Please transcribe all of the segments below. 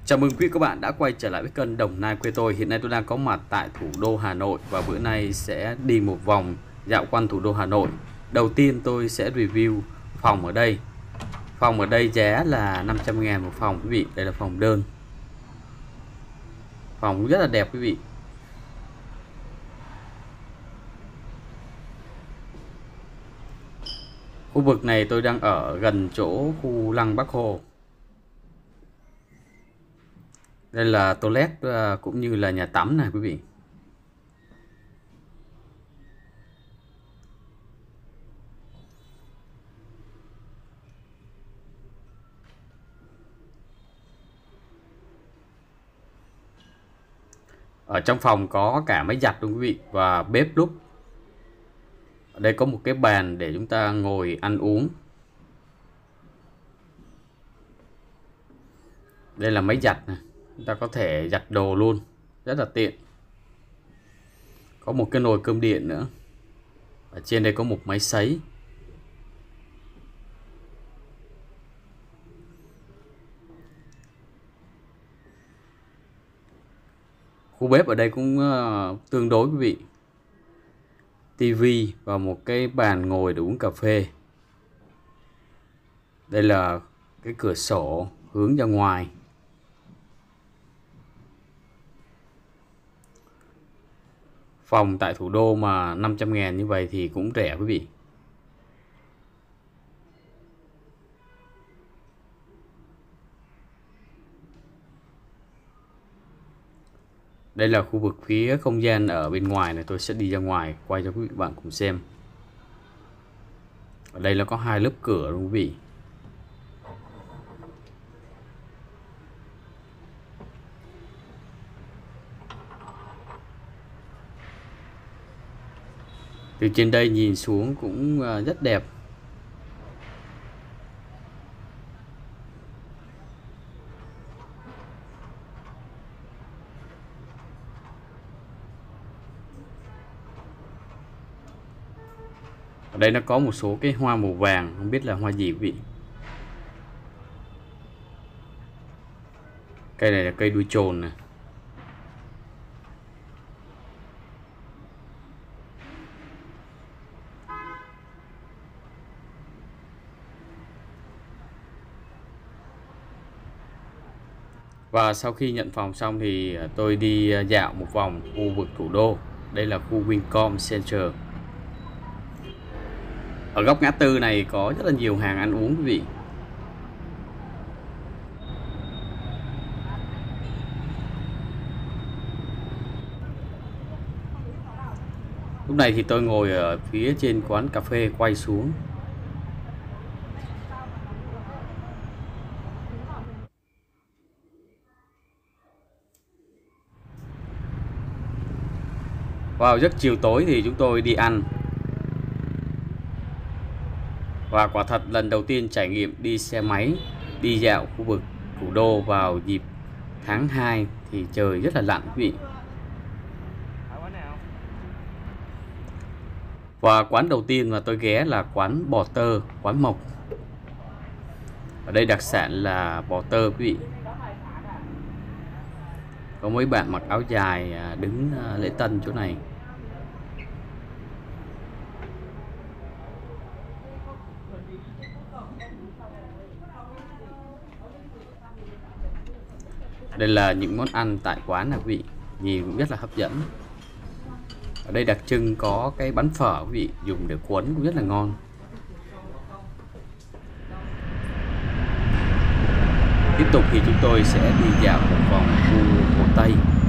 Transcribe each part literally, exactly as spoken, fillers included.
Chào mừng quý vị các bạn đã quay trở lại với kênh Đồng Nai quê tôi. Hiện nay tôi đang có mặt tại thủ đô Hà Nội và bữa nay sẽ đi một vòng dạo quanh thủ đô Hà Nội. Đầu tiên tôi sẽ review phòng ở đây. Phòng ở đây giá là năm trăm ngàn một phòng quý vị. Đây là phòng đơn. Phòng cũng rất là đẹp quý vị. Khu vực này tôi đang ở gần chỗ khu Lăng Bác Hồ. Đây là toilet cũng như là nhà tắm này quý vị. Ở trong phòng có cả máy giặt luôn quý vị và bếp núc. Ở đây có một cái bàn để chúng ta ngồi ăn uống. Đây là máy giặt này. Chúng ta có thể giặt đồ luôn, rất là tiện. Có một cái nồi cơm điện nữa. Ở trên đây có một máy sấy. Khu bếp ở đây cũng uh, tương đối quý vị. Tivi và một cái bàn ngồi để uống cà phê. Đây là cái cửa sổ hướng ra ngoài. Phòng tại thủ đô mà năm trăm ngàn như vậy thì cũng rẻ quý vị. Đây là khu vực phía không gian ở bên ngoài này, tôi sẽ đi ra ngoài quay cho quý vị bạn cùng xem. Ở đây là có hai lớp cửa luôn quý vị. Từ trên đây nhìn xuống cũng rất đẹp. Ở đây nó có một số cái hoa màu vàng, không biết là hoa gì quý vị. Cây này là cây đuôi chồn này. Và sau khi nhận phòng xong thì tôi đi dạo một vòng khu vực thủ đô. Đây là khu Vincom Center. Ở góc ngã tư này có rất là nhiều hàng ăn uống quý vị. Lúc này thì tôi ngồi ở phía trên quán cà phê quay xuống. Vào giấc chiều tối thì chúng tôi đi ăn. Và quả thật lần đầu tiên trải nghiệm đi xe máy, đi dạo khu vực thủ đô vào dịp tháng hai thì trời rất là lạnh quý vị. Và quán đầu tiên mà tôi ghé là quán bò tơ, quán Mộc. Ở đây đặc sản là bò tơ quý vị. Có mấy bạn mặc áo dài đứng lễ tân chỗ này. Đây là những món ăn tại quán này quý vị, nhìn cũng rất là hấp dẫn. Ở đây đặc trưng có cái bánh phở quý vị, dùng để cuốn cũng rất là ngon. Tiếp tục thì chúng tôi sẽ đi dạo một vòng khu Hồ Tây.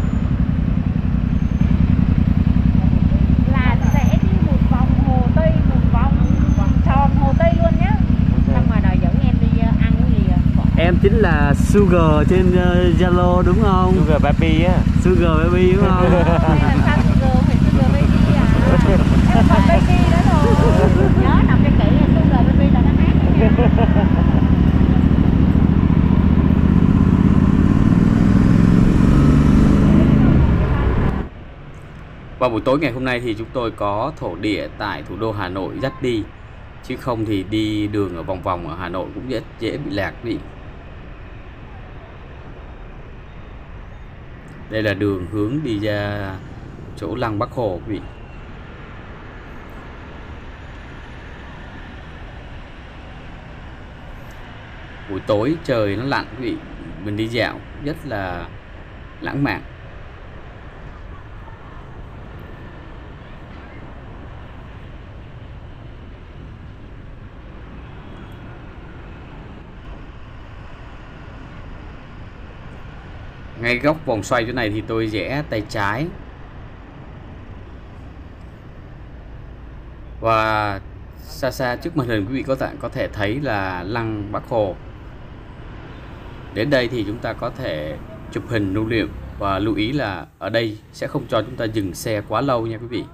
Là sẽ đi một vòng Hồ Tây, một vòng tròn Hồ Tây luôn nhé. Xong rồi đòi dẫn em đi ăn cái gì à? Em chính là Sugar trên Zalo uh, đúng không? Sugar Baby á. Sugar Baby đúng không? Làm sao Sugar phải Sugar Baby à? Em còn Baby đó rồi. Nhớ đọc cho kỹ Sugar Baby là nó hát nha. Vào buổi tối ngày hôm nay thì chúng tôi có thổ địa tại thủ đô Hà Nội dắt đi. Chứ không thì đi đường ở vòng vòng ở Hà Nội cũng dễ, dễ bị lạc quý vị. Đây là đường hướng đi ra chỗ lăng Bác Hồ quý vị. Buổi tối trời nó lặn quý vị, mình đi dạo rất là lãng mạn. Ngay góc vòng xoay chỗ này thì tôi rẽ tay trái. Và xa xa trước màn hình quý vị có thể có thể thấy là lăng Bác Hồ. Đến đây thì chúng ta có thể chụp hình lưu niệm, và lưu ý là ở đây sẽ không cho chúng ta dừng xe quá lâu nha quý vị.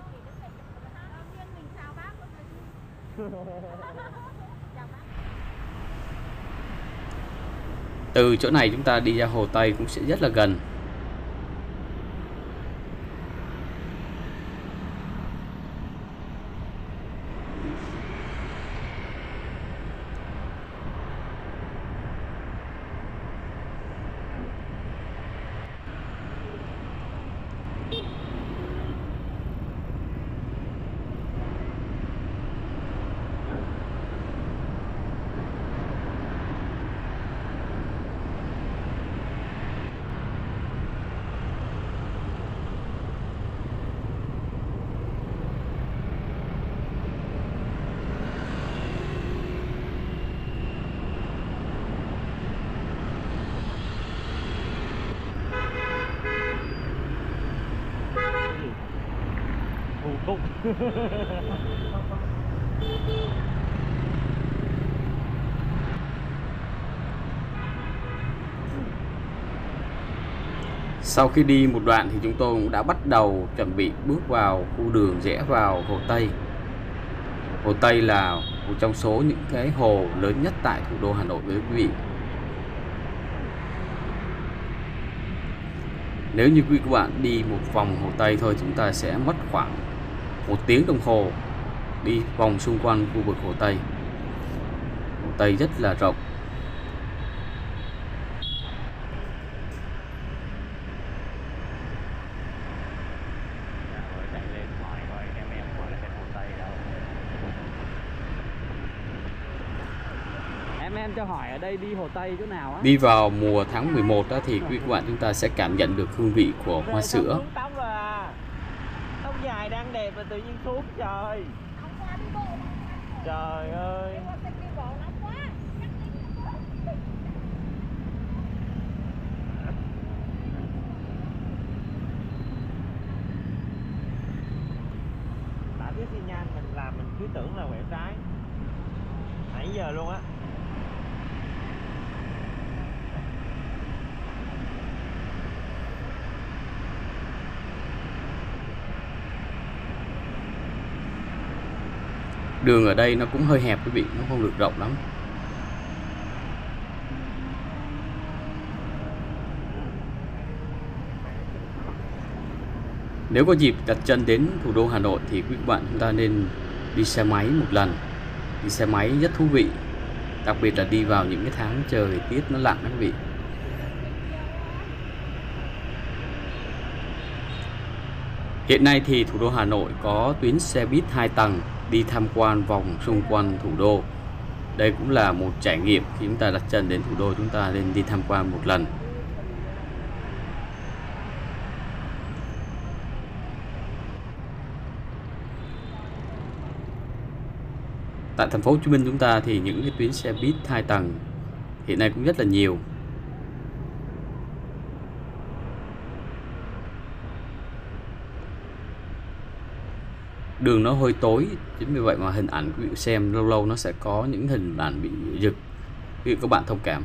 Từ chỗ này chúng ta đi ra Hồ Tây cũng sẽ rất là gần. Cục. Sau khi đi một đoạn thì chúng tôi cũng đã bắt đầu chuẩn bị bước vào khu đường rẽ vào Hồ Tây. Hồ Tây là một trong số những cái hồ lớn nhất tại thủ đô Hà Nội với quý vị. Nếu như quý vị các bạn đi một vòng Hồ Tây thôi, chúng ta sẽ mất khoảng một tiếng đồng hồ đi vòng xung quanh khu vực Hồ Tây. Hồ Tây rất là rộng. Em em cho hỏi ở đây đi Hồ Tây chỗ nào á? Đi vào mùa tháng mười một đó thì quý vị các bạn chúng ta sẽ cảm nhận được hương vị của hoa sữa. Tóc rồi à. Tóc dài đang đẹp mà tự nhiên xuống trời. Trời ơi. Tại cái xi nhan mình làm mình cứ tưởng là quẹo trái. Nãy giờ luôn á. Đường ở đây nó cũng hơi hẹp quý vị, nó không được rộng lắm. Nếu có dịp đặt chân đến thủ đô Hà Nội thì quý bạn chúng ta nên đi xe máy một lần. Đi xe máy rất thú vị, đặc biệt là đi vào những cái tháng trời tiết nó lạnh đó quý vị. Hiện nay thì thủ đô Hà Nội có tuyến xe buýt hai tầng đi tham quan vòng xung quanh thủ đô. Đây cũng là một trải nghiệm khi chúng ta đặt chân đến thủ đô, chúng ta nên đi tham quan một lần. Tại thành phố Hồ Chí Minh chúng ta thì những cái tuyến xe buýt hai tầng hiện nay cũng rất là nhiều. Đường nó hơi tối, chính vì vậy mà hình ảnh quý vị xem lâu lâu nó sẽ có những hình ảnh bị giật, quý vị các bạn thông cảm.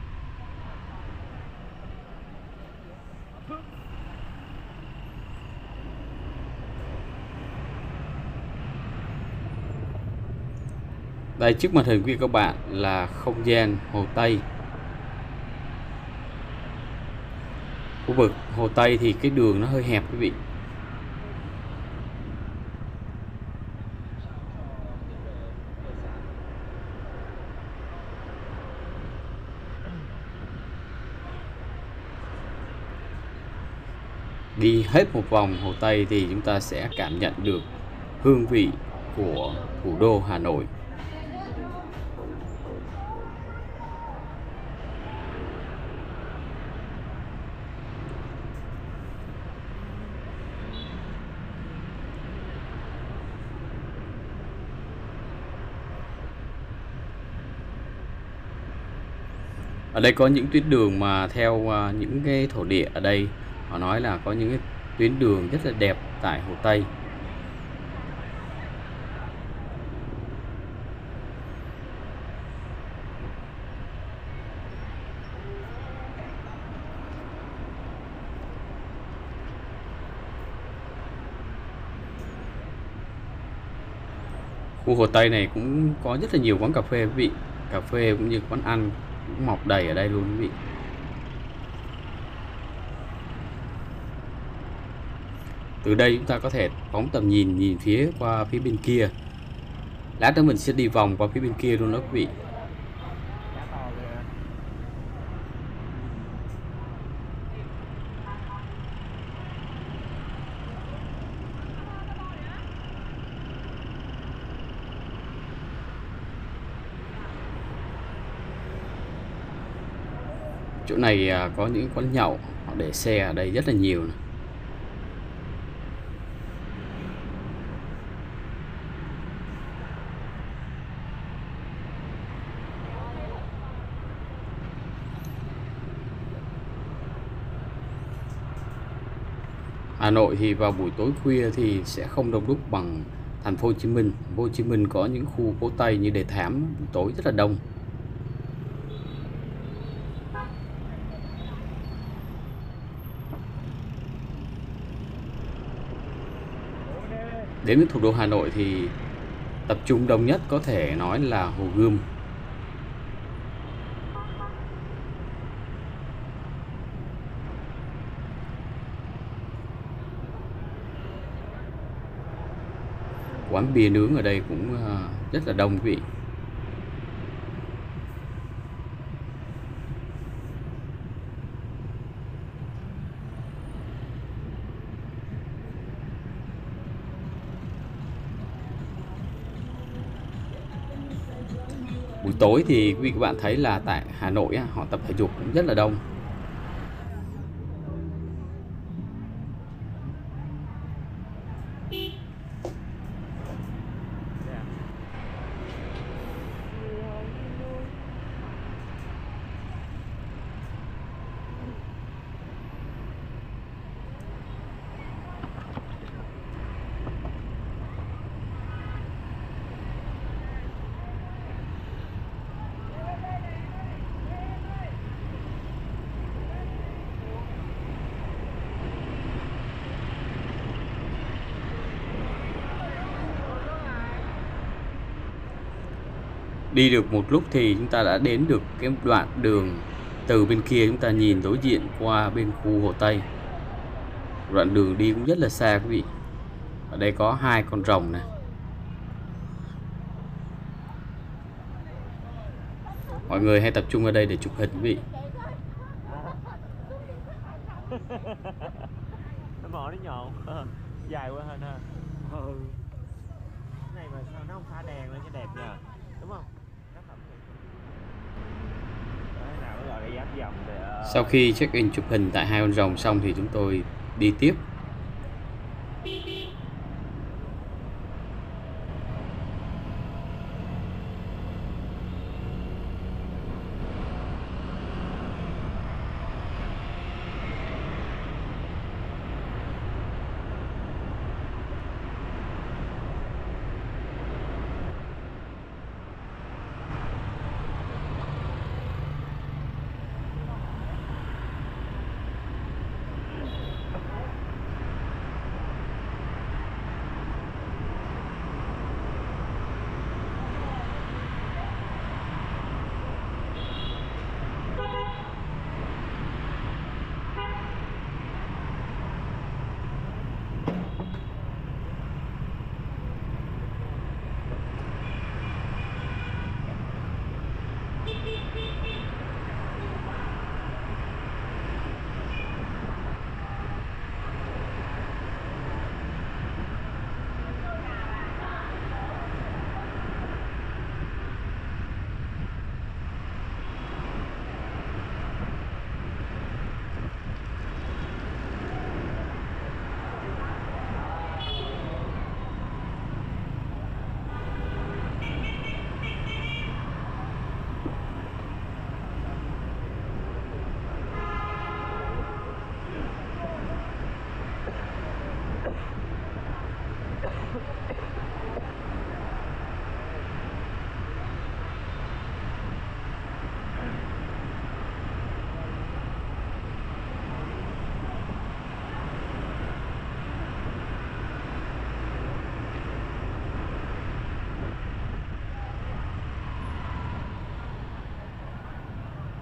Đây trước màn hình quý vị các bạn là không gian Hồ Tây. Khu vực Hồ Tây thì cái đường nó hơi hẹp quý vị. đi hết một vòng Hồ Tây thì chúng ta sẽ cảm nhận được hương vị của thủ đô Hà Nội. Ở đây có những tuyến đường mà theo uh, những cái thổ địa ở đây họ nói là có những cái tuyến đường rất là đẹp tại Hồ Tây. Khu Hồ Tây này cũng có rất là nhiều quán cà phê quý vị, cà phê cũng như quán ăn cũng mọc đầy ở đây luôn quý vị. Từ đây chúng ta có thể phóng tầm nhìn nhìn phía qua phía bên kia. Lát nữa mình sẽ đi vòng qua phía bên kia luôn đó quý vị. Chỗ này có những quán nhậu, họ để xe ở đây rất là nhiều này. Hà Nội thì vào buổi tối khuya thì sẽ không đông đúc bằng thành phố Hồ Chí Minh. Thành phố Hồ Chí Minh có những khu phố Tây như Đề Thám buổi tối rất là đông. Đến với thủ đô Hà Nội thì tập trung đông nhất có thể nói là Hồ Gươm. Quán bia nướng ở đây cũng rất là đông quý vị. Buổi tối thì quý vị các bạn thấy là tại Hà Nội họ tập thể dục cũng rất là đông. Đi được một lúc thì chúng ta đã đến được cái đoạn đường từ bên kia, chúng ta nhìn đối diện qua bên khu Hồ Tây. Đoạn đường đi cũng rất là xa quý vị. Ở đây có hai con rồng này. Mọi người hãy tập trung ở đây để chụp hình quý vị. Nó mỏ nó nhọn, dài quá hơn ha. Ừ. Cái này mà sao nó không pha đèn lên cho đẹp nhờ, đúng không? Sau khi check in chụp hình tại hai con rồng xong thì chúng tôi đi tiếp.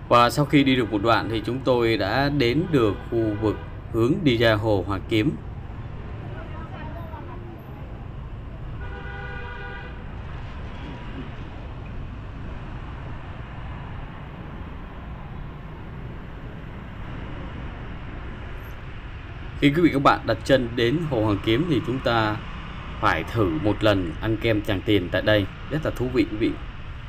Và sau khi đi được một đoạn thì chúng tôi đã đến được khu vực hướng đi ra hồ Hoàn Kiếm. Khi quý vị các bạn đặt chân đến hồ Hoàn Kiếm thì chúng ta phải thử một lần ăn kem Tràng Tiền tại đây, rất là thú vị quý vị.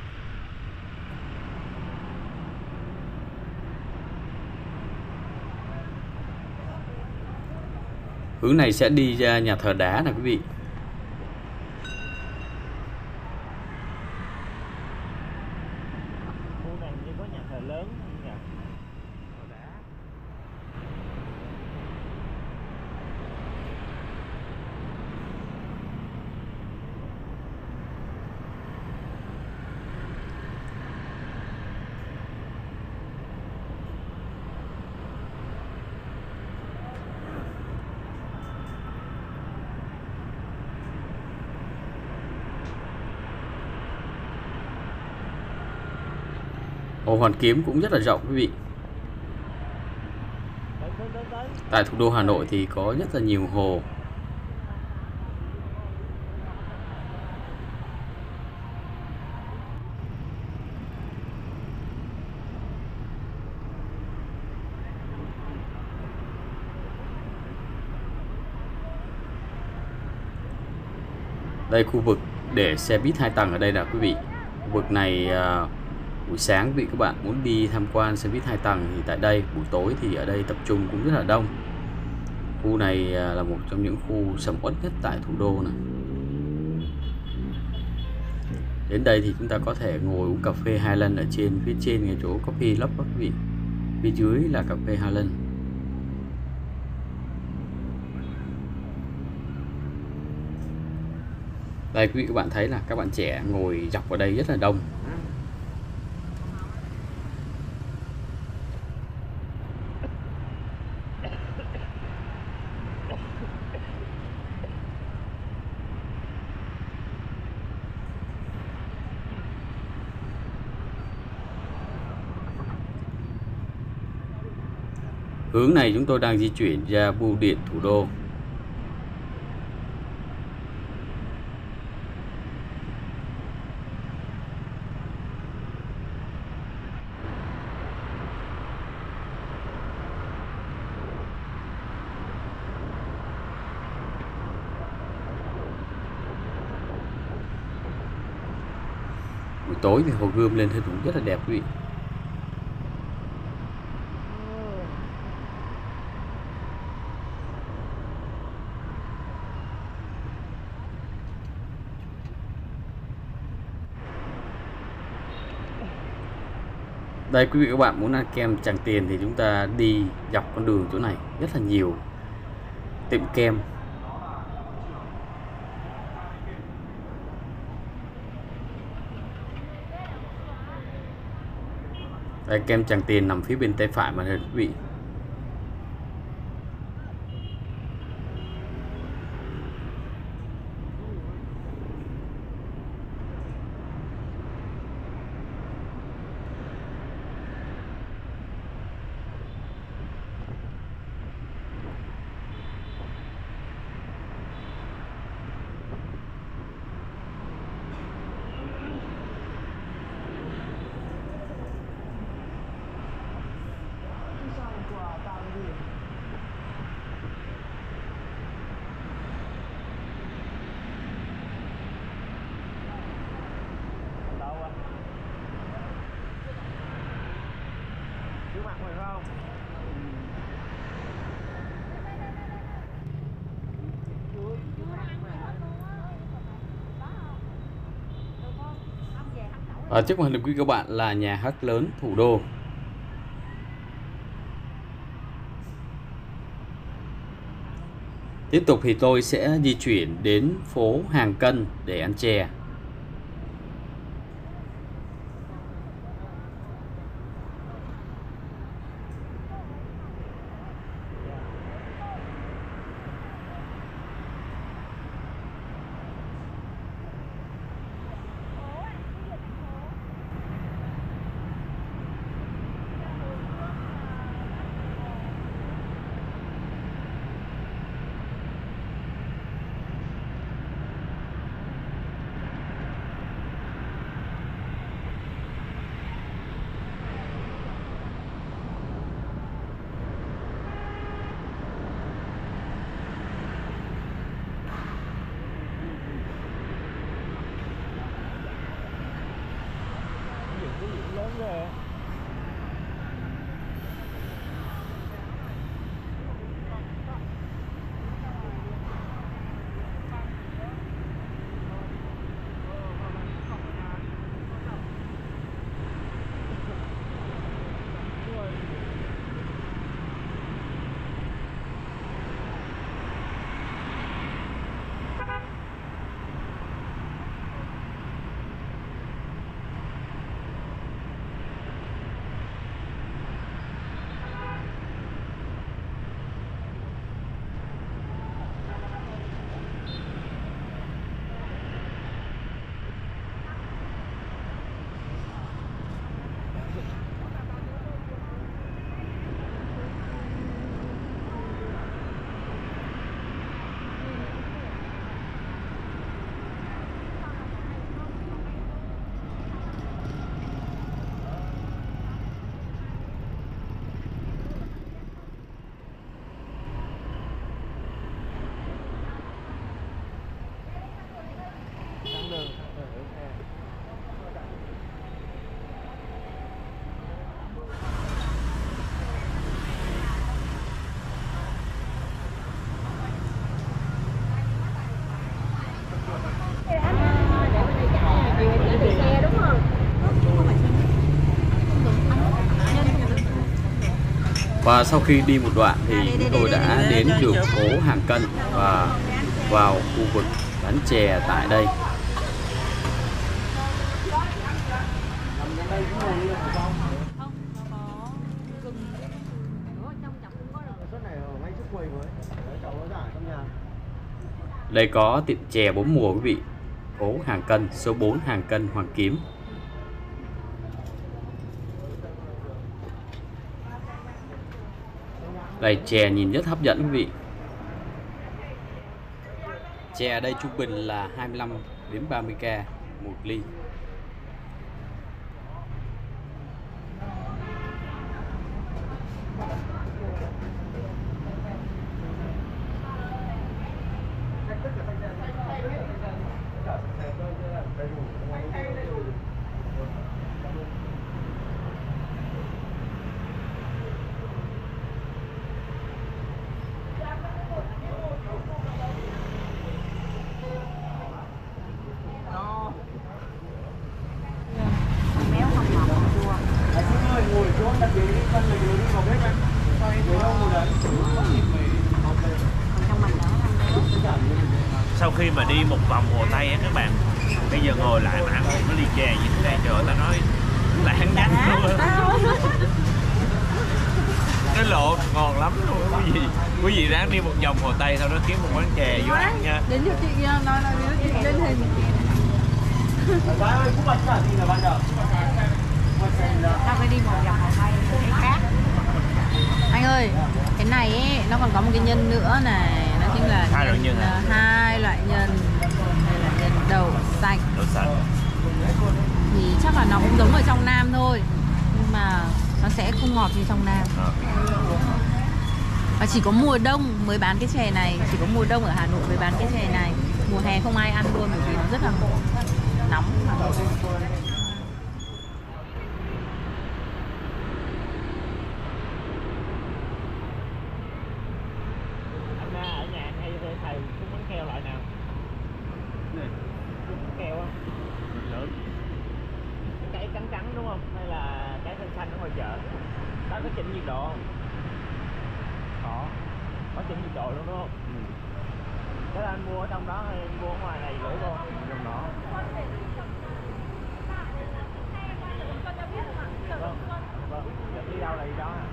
Hướng này sẽ đi ra nhà thờ đá nè quý vị. Khu này như có nhà thờ lớn nhỉ? Thờ đá. Hồ Hoàn Kiếm cũng rất là rộng quý vị. Tại thủ đô Hà Nội thì có rất là nhiều hồ. Đây khu vực để xe buýt hai tầng ở đây là quý vị. Khu vực này à, buổi sáng quý vị các bạn muốn đi tham quan xe buýt hai tầng thì tại đây, buổi tối thì ở đây tập trung cũng rất là đông. Khu này là một trong những khu sầm uất nhất tại thủ đô này. Đến đây thì chúng ta có thể ngồi uống cà phê Highland ở trên phía trên ngay chỗ Coffee Club quý vị. Phía dưới là cà phê Highland. Đây quý vị các bạn thấy là các bạn trẻ ngồi dọc ở đây rất là đông. Hướng này chúng tôi đang di chuyển ra bưu điện thủ đô. Buổi tối thì hồ Gươm lên hình cũng rất là đẹp quý vị. Đây quý vị các bạn muốn ăn kem Tràng Tiền thì chúng ta đi dọc con đường chỗ này rất là nhiều tiệm kem. Đây, kem Tràng Tiền nằm phía bên tay phải màn hình quý vị. Và trước mặt quý vị các bạn là nhà hát lớn thủ đô. Tiếp tục thì tôi sẽ di chuyển đến phố Hàng Cân để ăn chè. Và sau khi đi một đoạn thì chúng tôi đã đến được phố Hàng Cân và vào khu vực bán chè tại đây. Đây có tiệm chè bốn mùa quý vị, phố Hàng Cân, số bốn Hàng Cân, Hoàng Kiếm. Đây, chè nhìn rất hấp dẫn quý vị. Chè ở đây trung bình là hai mươi lăm đến ba mươi k một ly. Sau khi mà đi một vòng Hồ Tây á các bạn, bây giờ ngồi lại mà ăn một cái ly chè như thế này, trời ơi, ta nói lãng nhách luôn. Cái lộ ngon lắm luôn quý vị. Quý vị ráng đi một vòng Hồ Tây sau đó kiếm một quán chè vô ăn nha. Đến cho chị nói nói với chị lên hình. Tao phải đi một vòng Hồ Tây cái khác. Anh ơi, cái này ấy, nó còn có một cái nhân nữa này, nó chính là hai loại nhân, nhân hai loại nhân. Đây là nhân đậu xanh. Đậu xanh. Thì chắc là nó cũng giống ở trong Nam thôi, nhưng mà nó sẽ không ngọt như trong Nam. À. Và chỉ có mùa đông mới bán cái chè này, chỉ có mùa đông ở Hà Nội mới bán cái chè này. Mùa hè không ai ăn luôn bởi vì nó rất là nóng. Ở nhà anh hay thầy cũng bánh keo loại nào? Bánh keo á, lớn. Cái trắng trắng đúng không? Hay là cái xanh xanh ở ngoài chợ? Đó có chỉnh nhiệt độ không? Có. Có chỉnh nhiệt độ luôn đúng không? Ừ. Cái anh mua ở trong đó hay anh mua ở ngoài này gửi vô? Trong đó. Vâng, vâng. Giờ đi đâu là đi đó à?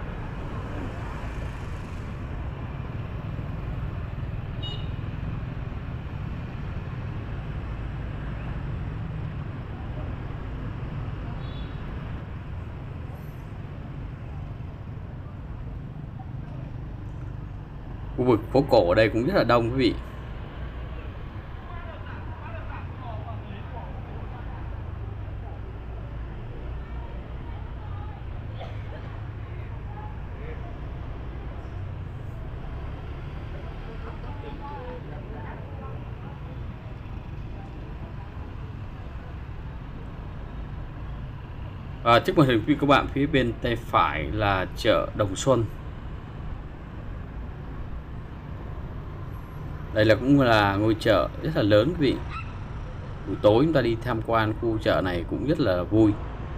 Khu vực phố cổ ở đây cũng rất là đông quý vị. À, trước màn hình quý vị các bạn, phía bên tay phải là chợ Đồng Xuân. Đây là cũng là ngôi chợ rất là lớn quý vị. Buổi tối chúng ta đi tham quan khu chợ này cũng rất là vui.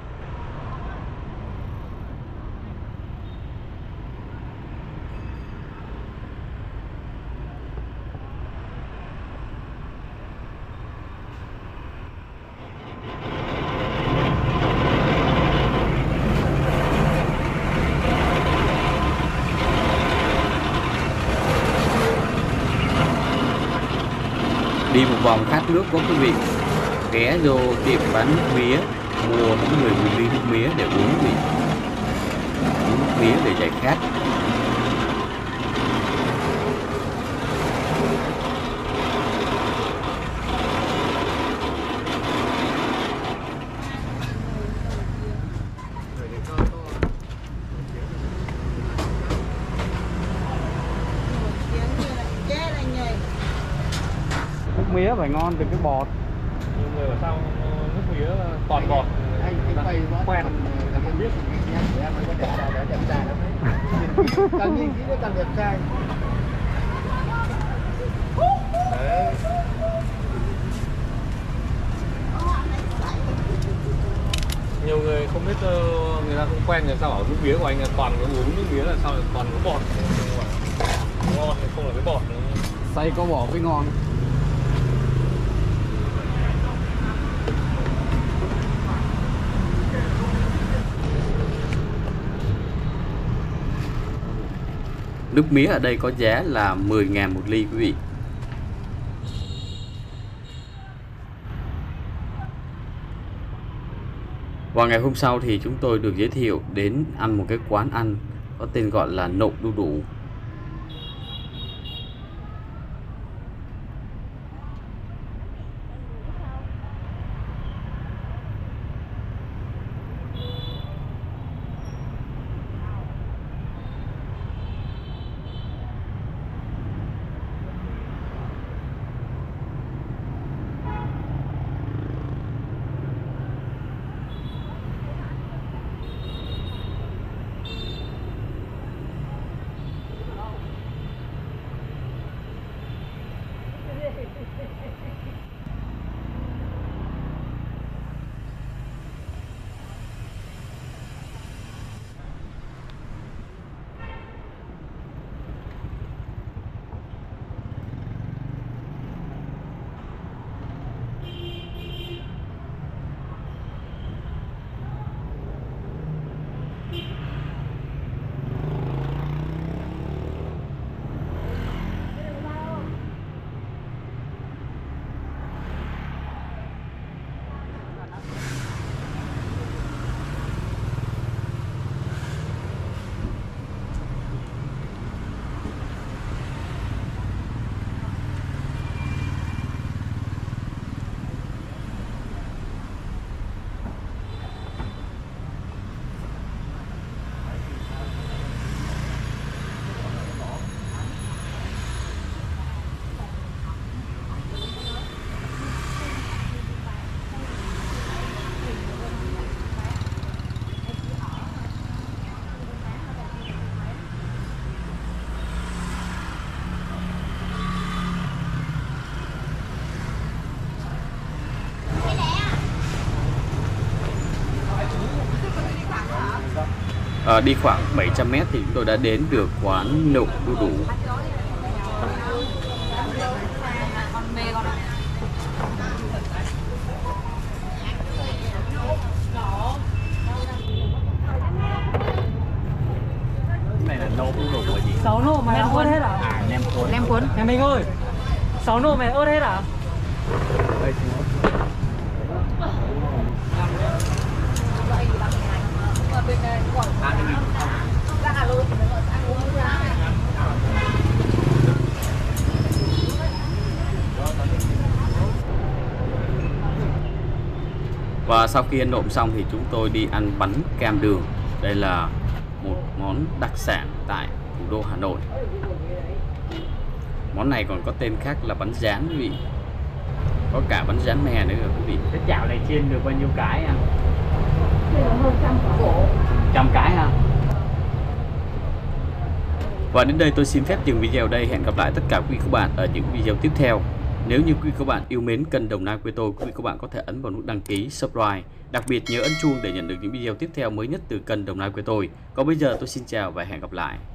Đi một vòng khát nước có quý vị, ghé vô tiệm bán nước mía, mua mỗi người một ly nước mía để uống vị, uống nước mía để giải khát. Mía phải ngon từ cái bọt. Nhiều người ở sau nước mía toàn bọt. Anh anh quay quen không biết em của em có đẹp trai, đẹp trai lắm đấy. Càng nhìn kỹ nó càng đẹp trai. Đấy. nhiều người không biết, người ta không quen, người ta bảo nước mía của anh là toàn có uống nước mía là sao lại toàn có bọt, ngon hay không là cái bọt nữa. Xay có bỏ với ngon. Nước mía ở đây có giá là mười ngàn một ly quý vị. Và ngày hôm sau thì chúng tôi được giới thiệu đến ăn một cái quán ăn có tên gọi là Nộm Đu Đủ. À, đi khoảng bảy trăm mét thì chúng tôi đã đến được quán Nộm Đu Đủ. Này là nộm đu đủ là gì? Sáu nộm mày ớt hết à? À, nem cuốn. Nem cuốn. Nhà mình ơi, sáu nộm mày ớt hết à? Đây, Và sau khi ăn nộm xong thì chúng tôi đi ăn bánh kem đường. Đây là một món đặc sản tại thủ đô Hà Nội. Món này còn có tên khác là bánh rán quý vị. Có cả bánh rán mè nữa quý vị. cái chảo này chiên được bao nhiêu cái à? Trăm cái ha. Và đến đây tôi xin phép dừng video đây. Hẹn gặp lại tất cả quý vị các bạn ở những video tiếp theo. Nếu như quý vị các bạn yêu mến kênh Đồng Nai quê tôi, quý vị các bạn có thể ấn vào nút đăng ký, subscribe. Đặc biệt nhớ ấn chuông để nhận được những video tiếp theo mới nhất từ kênh Đồng Nai quê tôi. Còn bây giờ tôi xin chào và hẹn gặp lại.